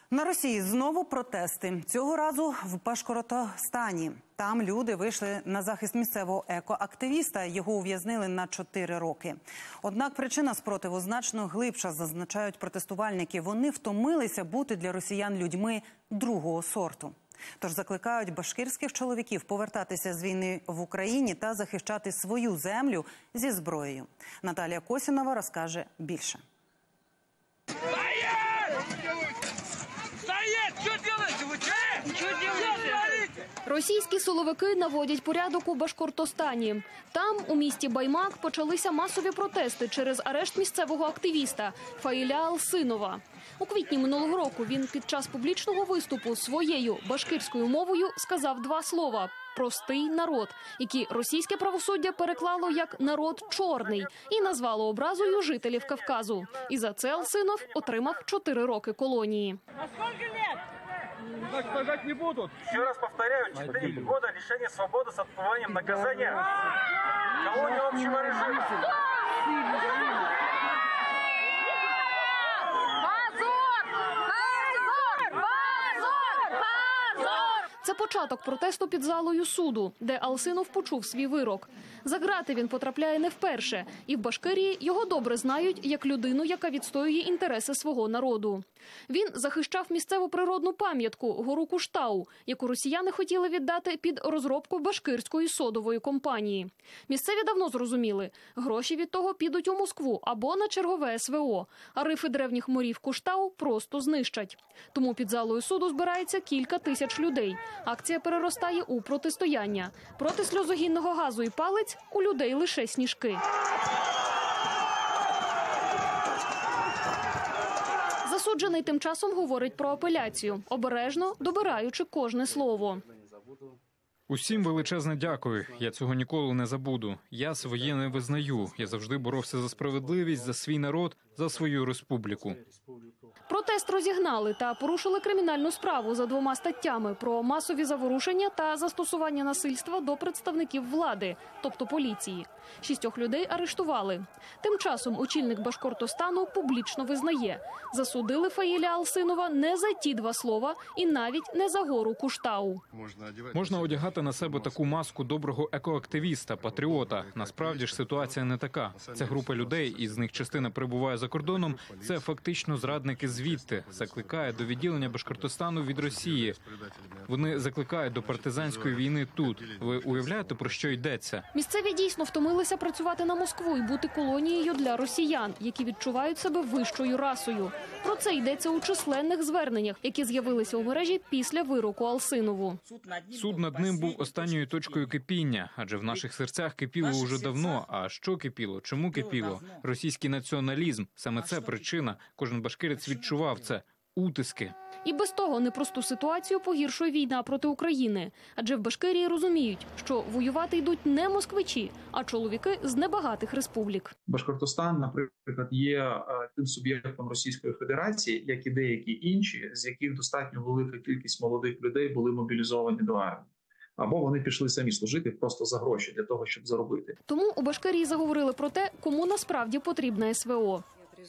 На Росії знову протести. Цього разу в Башкортостані. Там люди вийшли на захист місцевого екоактивіста. Його ув'язнили на 4 роки. Однак причина спротиву значно глибша, зазначають протестувальники. Вони втомилися бути для росіян людьми другого сорту. Тож закликають башкирських чоловіків повертатися з війни в Україні та захищати свою землю зі зброєю. Наталія Косінова розкаже більше. Російські силовики наводять порядок у Башкортостані. Там, у місті Баймак, почалися масові протести через арешт місцевого активіста Фаїля Алсинова. У квітні минулого року він під час публічного виступу своєю башкирською мовою сказав 2 слова «простий народ», які російське правосуддя переклало як «народ чорний» і назвало образою жителів Кавказу. І за це Алсинов отримав 4 роки колонії. Так сажать не будут. Еще раз повторяю, 4 года лишения свободы с отбыванием наказания. Колония общего режима. Це початок протесту під залою суду, де Алсинов почув свій вирок. За ґрати він потрапляє не вперше. І в Башкирії його добре знають як людину, яка відстоює інтереси свого народу. Він захищав місцеву природну пам'ятку – гору Куштау, яку росіяни хотіли віддати під розробку башкирської содової компанії. Місцеві давно зрозуміли – гроші від того підуть у Москву або на чергове СВО, а рифи древніх морів Куштау просто знищать. Тому під залою суду збирається кілька тисяч людей. Акція переростає у протистояння. Проти сльозогінного газу і палець у людей лише сніжки. Засуджений тим часом говорить про апеляцію, обережно добираючи кожне слово. Усім величезне дякую. Я цього ніколи не забуду. Я своє не визнаю. Я завжди боровся за справедливість, за свій народ, за свою республіку. Протест розігнали та порушили кримінальну справу за 2 статтями про масові заворушення та застосування насильства до представників влади, тобто поліції. 6 людей арештували. Тим часом очільник Башкортостану публічно визнає – засудили Фаїля Алсинова не за ті 2 слова і навіть не за гору Куштау. Можна одягати на себе таку маску доброго екоактивіста, патріота. Насправді ж ситуація не така. Це група людей, із них частина перебуває за кордоном. Це фактично зрадники звідти. Закликає до відділення Башкортостану від Росії. Вони закликають до партизанської війни тут. Ви уявляєте, про що йдеться? Місцеві дійсно втомилися працювати на Москву і бути колонією для росіян, які відчувають себе вищою расою. Про це йдеться у численних зверненнях, які з'явилися у мережі після вироку Алсинову. Суд над ним був останньою точкою кипіння, адже в наших серцях кипіло уже давно. А що кипіло? Чому кипіло? Російський націоналізм. Саме це причина. Кожен башкирець відчував це. Утиски. І без того непросту ситуацію погіршує війна проти України. Адже в Башкирії розуміють, що воювати йдуть не москвичі, а чоловіки з небагатих республік. Башкортостан, наприклад, є тим суб'єктом Російської Федерації, як і деякі інші, з яких достатньо велика кількість молодих людей були мобілізовані до армії. Або вони пішли самі служити просто за гроші, для того, щоб заробити. Тому у Башкирії заговорили про те, кому насправді потрібна СВО.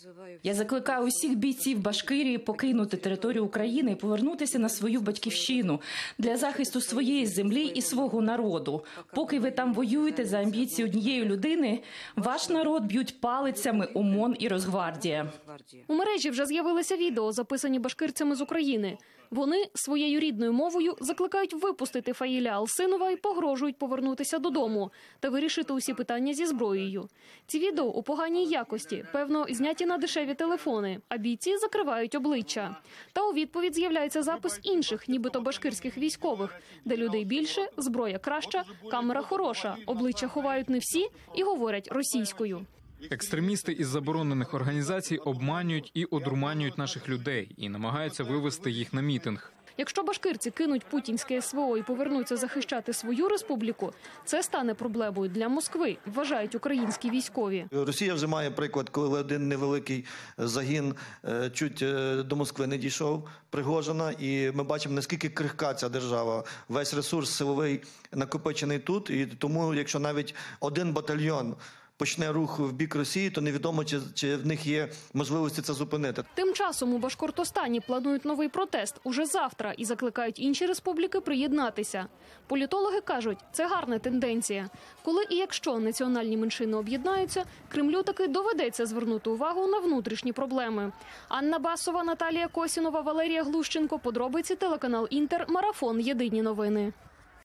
Я закликаю усіх бійців Башкирії покинути територію України і повернутися на свою батьківщину для захисту своєї землі і свого народу. Поки ви там воюєте за амбіції однієї людини, ваш народ б'ють палицями ОМОН і Росгвардія. У мережі вже з'явилися відео, записані башкирцями з України. Вони своєю рідною мовою закликають випустити Фаїля Алсинова і погрожують повернутися додому та вирішити усі питання зі зброєю. Ці відео у поганій якості, певно, зняті на дешеві телефони, а бійці закривають обличчя. Та у відповідь з'являється запис інших, нібито башкирських військових, де людей більше, зброя краща, камера хороша, обличчя ховають не всі і говорять російською. Екстремісти із заборонених організацій обманюють і одурманюють наших людей і намагаються вивести їх на мітинг. Якщо башкирці кинуть путінське СВО і повернуться захищати свою республіку, це стане проблемою для Москви, вважають українські військові. Росія вже має приклад, коли один невеликий загін чуть до Москви не дійшов, Пригожина, і ми бачимо, наскільки крихка ця держава. Весь ресурс силовий накопичений тут, і тому, якщо навіть один батальйон почне рух в бік Росії, то невідомо, чи в них є можливості це зупинити. Тим часом у Башкортостані планують новий протест уже завтра і закликають інші республіки приєднатися. Політологи кажуть, це гарна тенденція. Коли і якщо національні меншини об'єднаються, Кремлю таки доведеться звернути увагу на внутрішні проблеми. Анна Басова, Наталія Косінова, Валерія Глущенко. Подробиці, телеканал Інтер, Марафон. Єдині новини.